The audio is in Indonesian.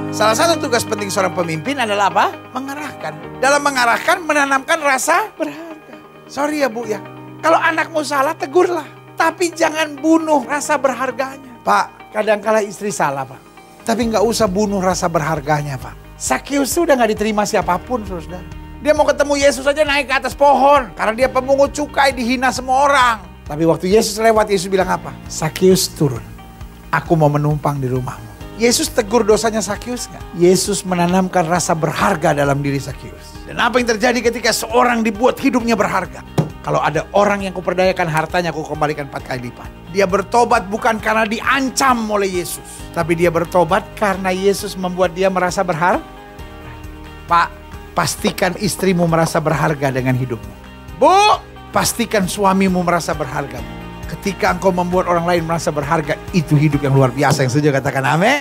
Salah satu tugas penting seorang pemimpin adalah apa? Mengarahkan. Dalam mengarahkan, menanamkan rasa berharga. Sorry ya Bu ya. Kalau anakmu salah, tegurlah. Tapi jangan bunuh rasa berharganya. Pak, kadangkala istri salah Pak. Tapi nggak usah bunuh rasa berharganya Pak. Sakius itu udah nggak diterima siapapun saudara. Dia mau ketemu Yesus aja naik ke atas pohon. Karena dia pemungut cukai, dihina semua orang. Tapi waktu Yesus lewat, Yesus bilang apa? Sakius turun. Aku mau menumpang di rumahmu. Yesus tegur dosanya Sakius nggak? Yesus menanamkan rasa berharga dalam diri Sakius. Dan apa yang terjadi ketika seorang dibuat hidupnya berharga? Kalau ada orang yang kuperdayakan hartanya, aku kembalikan 4 kali lipat. Dia bertobat bukan karena diancam oleh Yesus. Tapi dia bertobat karena Yesus membuat dia merasa berharga. Pak, pastikan istrimu merasa berharga dengan hidupmu. Bu, pastikan suamimu merasa berharga. Ketika engkau membuat orang lain merasa berharga, itu hidup yang luar biasa. Yang setuju katakan amin.